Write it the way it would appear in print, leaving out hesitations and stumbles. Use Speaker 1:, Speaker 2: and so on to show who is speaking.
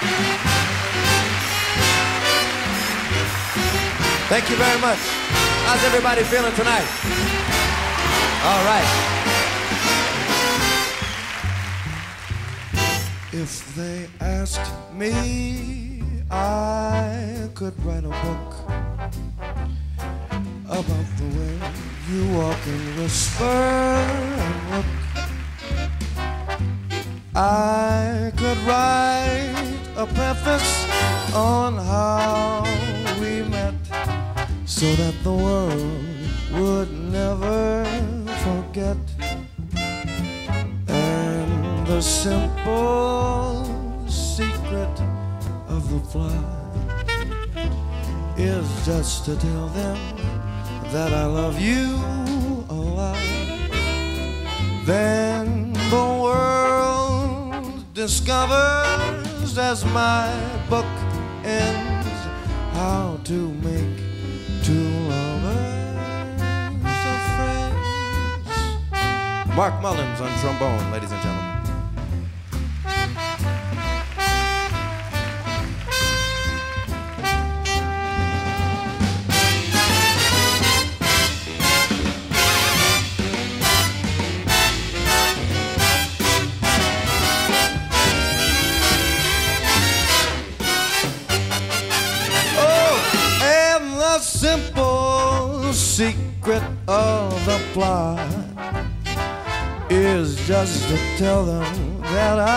Speaker 1: Thank you very much. How's everybody feeling tonight? All right. If they asked me, I could write a book about the way you walk and whisper and look. I could write a preface on how we met, so that the world would never forget. And the simple secret of the fly is just to tell them that I love you a lot. Then the world discovers, as my book ends, how to make two lovers of friends. Mark Mullins on trombone, ladies and gentlemen. Simple secret of the plot is just to tell them that I